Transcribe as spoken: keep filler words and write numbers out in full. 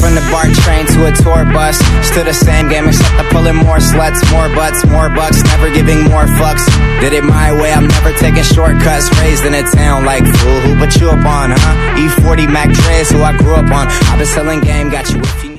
from the BART train to a tour bus. Still the same game except I'm pulling more sluts, more butts, more bucks, never giving more fucks. Did it my way, I'm never taking shortcuts. Raised in a town like, fool, who put you up on, huh? E forty Mac Dre's who I grew up on. I've been selling game, got you if you